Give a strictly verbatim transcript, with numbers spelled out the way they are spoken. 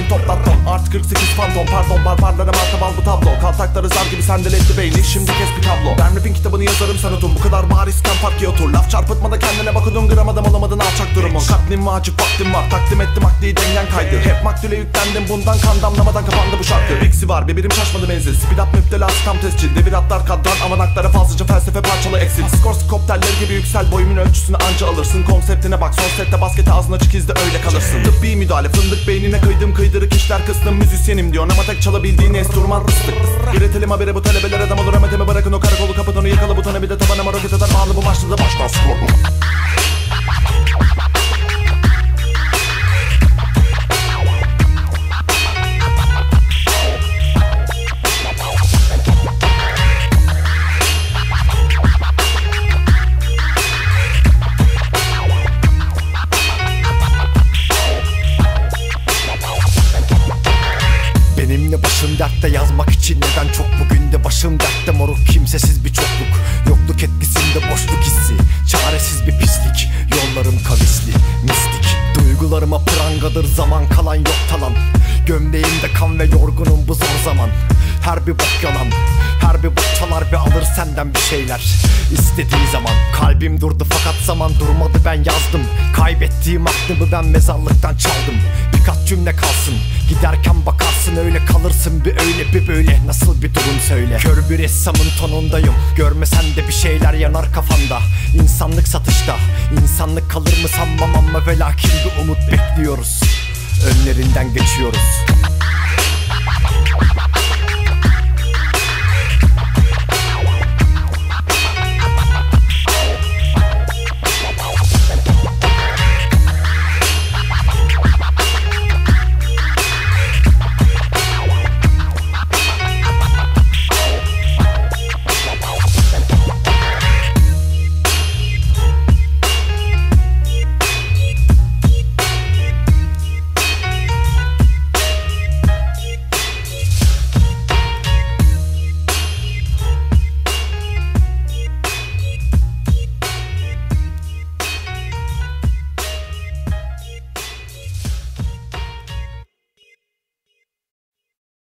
bin toplattım. Artı kırk sekiz fantom pardon barbarlara marka al bu tablo. Kaltakları zar gibi sendeletti beyni şimdi kes bir tablo. Ben rapin kitabını yazarım sen utun. Bu kadar barizken fark ya otur. Laf çarpıtmada kendine bakudun gram adam olamadın alçak durumun. Katlim vacip vaktim var takdim ettim akliyi dengen kaydı. Hep maktule yüklendim bundan kan damlamadan kapandı bu şarkı. Bixi var bir birim şaşmadı menzil. Speed up müptelası tam tescil. Devir atlar kadran amanaklara fazlaca felsefe parçalı eksil. Skor skopterleri gibi yüksel boyumun ölçüsünü anca alırsın. Konseptine bak son sette basketi ağzına açık izde öyle kalırsın. Tıbbi müdahale fındık beynine kıydım kıydırık işler kıstım. Müzisyenim diyor ama tek çalabildiğin enstrüman rıstık. Üretelim haberi bu talebelere adam olur ameteme bırakın o karakolu kapat onu yıkalı butona bir de tabanıma roket atar bağlı bu başladı baştan skor. Benimle başım dertte yazmak için neden çok bugün de başım dertte moruk kimsesiz bir çokluk. Yokluk etkisinde boşluk hissi çaresiz bir pislik. Yollarım kavisli mistik. Duygularıma prangadır zaman kalan yok talan. Gömleğimde kan ve yorgunum bu zor zaman. Her bir bok yalan. Her bir bok çalar ve alır senden bir şeyler. İstediği zaman kalbim durdu fakat zaman durmadı ben yazdım. Kaybettiğim aklımı ben mezarlıktan çaldım. Birkaç cümle kalsın giderken bakarsın öyle kalırsın bir öyle bir böyle. Nasıl bir durum söyle. Kör bir ressamın tonundayım. Görmesen de bir şeyler yanar kafanda. İnsanlık satışta. İnsanlık kalır mı sanmam ama ve lakin bir umut bekliyoruz. Önlerinden geçiyoruz.